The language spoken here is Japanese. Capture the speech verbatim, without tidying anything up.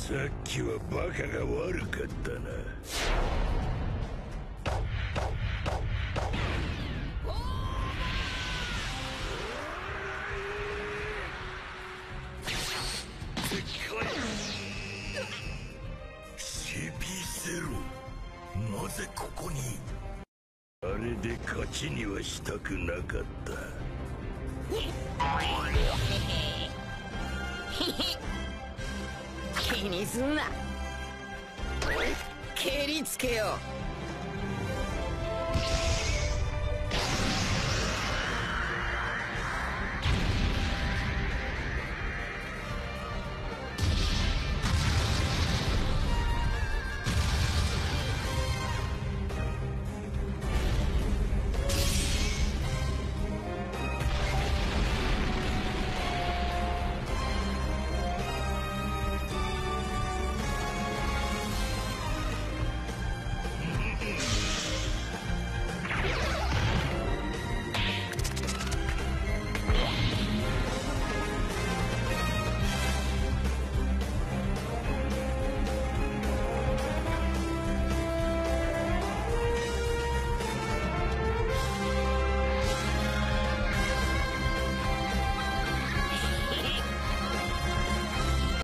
さっきはバカが悪かったな。シーピーゼロ、なぜここに。あれで勝ちにはしたくなかった。 気にすんな。蹴りつけよう。